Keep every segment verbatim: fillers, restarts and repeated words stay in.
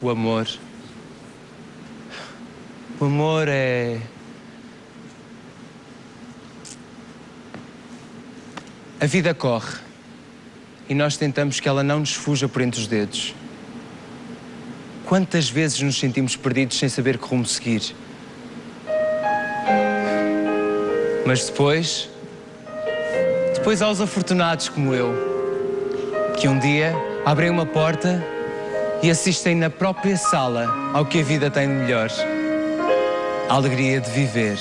o amor. O amor é... A vida corre e nós tentamos que ela não nos fuja por entre os dedos. Quantas vezes nos sentimos perdidos sem saber que rumo seguir? Mas depois... Depois há os afortunados como eu, que um dia abrem uma porta e assistem na própria sala ao que a vida tem de melhor. A alegria de viver.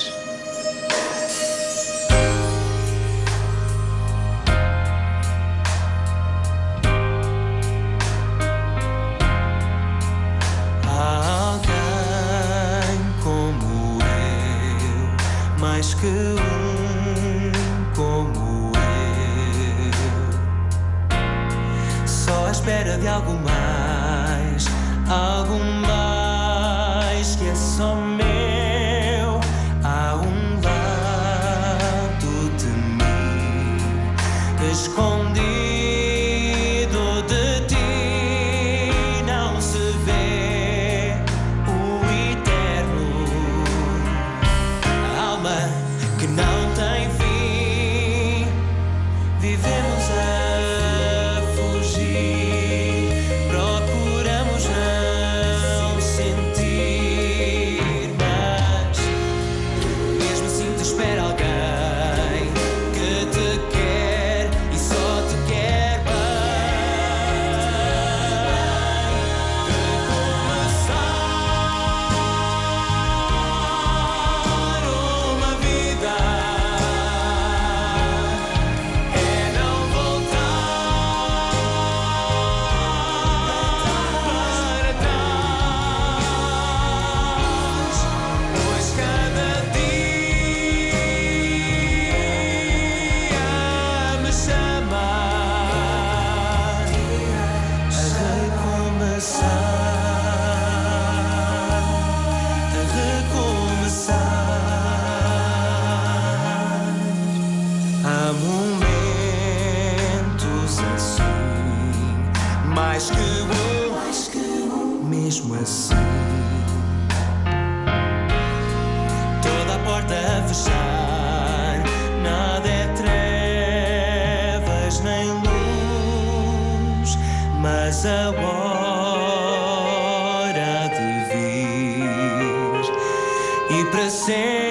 Há alguém como eu, mais que um como eu, só à espera de algo mais, algo mais que é só meu. Há um lado de mim escondido de ti, não se vê o eterno, a alma que não tem fim. Vivemos a fugir, procuramos não sentir, mas mesmo assim te espera alguém que te quer e só te quer bem. Recomeçar uma vida é não voltar para trás, pois cada dia me chama a recomeçar, a recomeçar. Há momentos assim, mais que um, mais que um, mesmo assim. Toda a porta a fechar, nada é trevas nem luz, mas a hora de vir e para sempre.